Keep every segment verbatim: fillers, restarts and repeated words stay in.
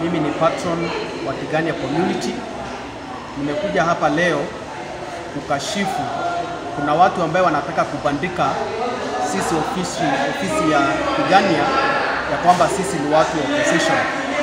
Mimi ni patron wa Tigania Community. Nimekuja hapa leo kukashifu, kuna watu ambao wanataka kubandika sisi ofisi, ofisi ya Tigania ya kwamba sisi ni watu wa opposition,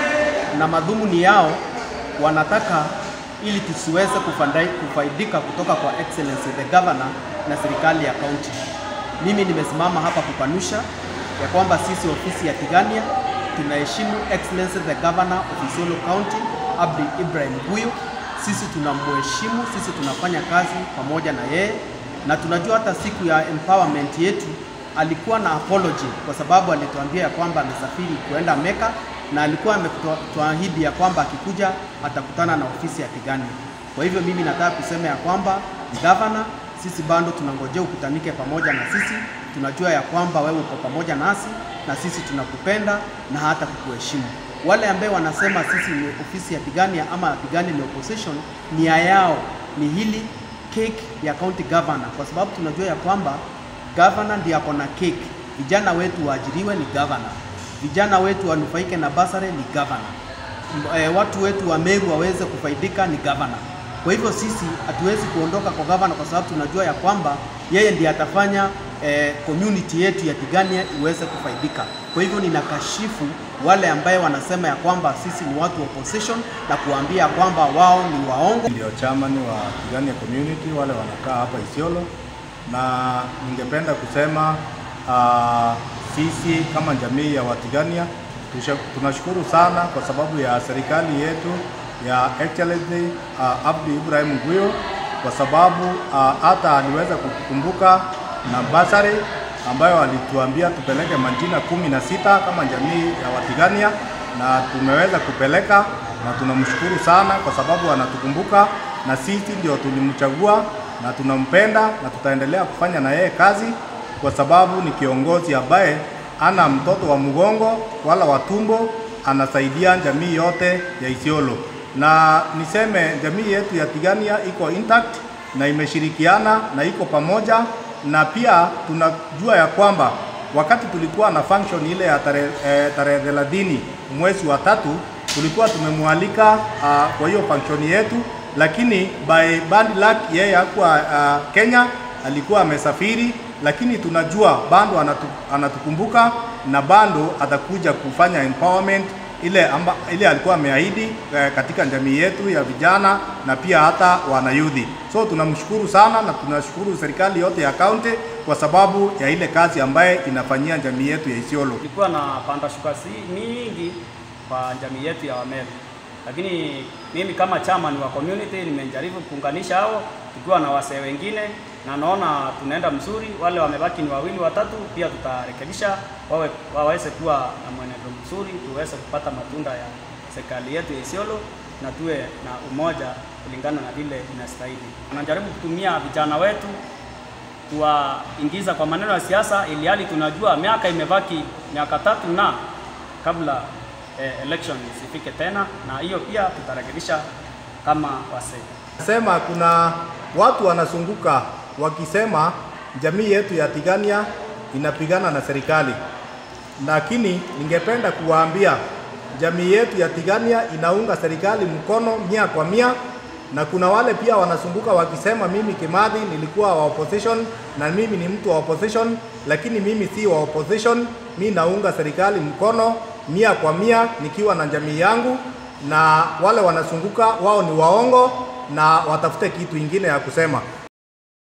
na madhumuni yao wanataka ili tusiweze kufaidika kutoka kwa Excellency the Governor na serikali ya county. Mimi nimesimama hapa kukanusha ya kwamba sisi ofisi ya Tigania tunaheshimu Excellency the Governor of Isiolo County Abdi Ibrahim Guyo. Sisi tunamheshimu, sisi tunafanya kazi pamoja na yeye, na tunajua hata siku ya empowerment yetu alikuwa na apology kwa sababu alituambia ya kwamba amesafiri kuenda Mecca, na alikuwa ametuahidi ya kwamba akikuja atakutana na ofisi ya Tigania. Kwa hivyo mimi nataka kusema ya kwamba Governor, sisi bado tunangojea ukutanike pamoja na sisi. Tunajua ya kwamba wewe uko pamoja nasi na sisi tunakupenda na hata kukuheshimu. Wale ambao wanasema sisi ni ofisi ya Tigania ama Tigania ni opposition, nia yao ni hili cake ya county governor, kwa sababu tunajua ya kwamba governor ndiye ako na cake. Vijana wetu waajiriwe ni governor, vijana wetu wanufaike na basare ni governor, e, watu wetu wa Meru waweze kufaidika ni governor. Kwa hivyo sisi hatuwezi kuondoka kwa governor kwa sababu tunajua ya kwamba yeye ndiye atafanya eh, community yetu ya Tigania iweze kufaidika. Kwa hivyo ninakashifu wale ambaye wanasema ya kwamba sisi ni watu wa opposition na kuambia kwamba wao ni waongo. Ndio chairman wa Tigania Community wale wanakaa hapa Isiolo, na ningependa kusema uh, sisi kama jamii ya Watigania tunashukuru sana kwa sababu ya serikali yetu ya Excellency uh, Abdi Ibrahim Guyo, kwa sababu uh, hata aliweza kutukumbuka na basari ambayo alituambia tupeleke majina kumi na sita kama jamii ya Watigania, na tumeweza kupeleka, na tunamshukuru sana kwa sababu anatukumbuka, na sisi ndio tulimchagua na tunampenda na tutaendelea kufanya na yeye kazi, kwa sababu ni kiongozi ambaye ana mtoto wa mgongo wala watumbo, anasaidia jamii yote ya Isiolo. Na niseme jamii yetu ya Tigania iko intact na imeshirikiana na iko pamoja, na pia tunajua ya kwamba wakati tulikuwa na function ile ya tarehe thelathini mwezi wa tatu tulikuwa tumemwalika uh, kwa hiyo function yetu, lakini by bad luck yeye hakuwa uh, Kenya, alikuwa amesafiri, lakini tunajua bando anatu, anatukumbuka na bando atakuja kufanya empowerment ile amba, ile alikuwa ameahidi eh, katika jamii yetu ya vijana na pia hata wanayuthi. So tunamshukuru sana na tunashukuru serikali yote ya county kwa sababu ya ile kazi ambaye inafanyia jamii yetu ya Isiolo. Tulikuwa na panda shukasi mingi kwa jamii yetu ya Wameru, lakini mimi kama chairman wa community nimejaribu kuunganisha hao tukiwa na wasee wengine, na naona tunaenda mzuri. Wale wamebaki ni wawili watatu, pia tutarekebisha wawe waweze kuwa na mwenendo mzuri, tuweze kupata matunda ya serikali yetu ya Isiolo na tuwe na umoja kulingana na vile inastahili. Tunajaribu kutumia vijana wetu kuwaingiza kwa maneno ya siasa, ili hali tunajua miaka imebaki miaka tatu na kabla eh, election isifike tena, na hiyo pia tutarekebisha kama wasee. Sema kuna watu wanazunguka wakisema jamii yetu ya Tigania inapigana na serikali, lakini ningependa kuwaambia jamii yetu ya Tigania inaunga serikali mkono mia kwa mia, na kuna wale pia wanazunguka wakisema mimi Kimathi nilikuwa wa opposition na mimi ni mtu wa opposition, lakini mimi si wa opposition. Mimi naunga serikali mkono mia kwa mia nikiwa na jamii yangu, na wale wanazunguka wao ni waongo na watafute kitu ingine ya kusema.